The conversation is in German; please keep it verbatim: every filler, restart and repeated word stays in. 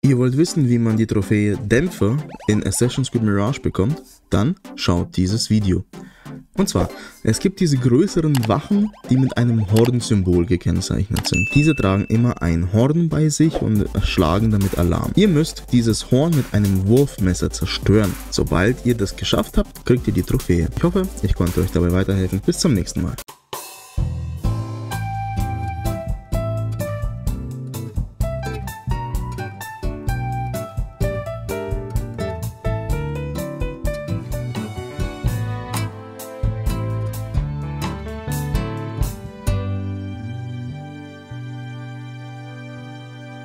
Ihr wollt wissen, wie man die Trophäe Dämpfer in Assassin's Creed Mirage bekommt? Dann schaut dieses Video. Und zwar, es gibt diese größeren Wachen, die mit einem Horn-Symbol gekennzeichnet sind. Diese tragen immer ein Horn bei sich und schlagen damit Alarm. Ihr müsst dieses Horn mit einem Wurfmesser zerstören. Sobald ihr das geschafft habt, kriegt ihr die Trophäe. Ich hoffe, ich konnte euch dabei weiterhelfen. Bis zum nächsten Mal.